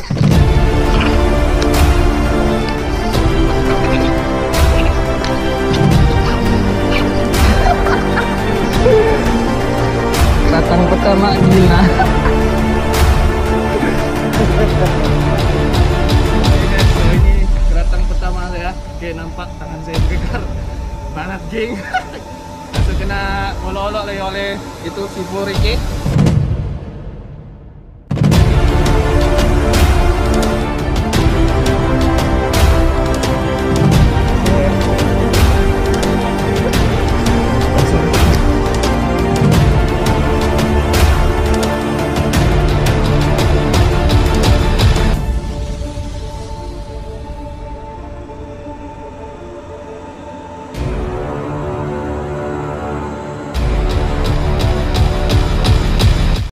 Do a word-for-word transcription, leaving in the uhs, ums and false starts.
Datang pertama gila. Ini beratang pertama saya. Oke, nampak tangan saya bergegar banget, geng. Langsung kena olok-olok lagi oleh itu si Ricky.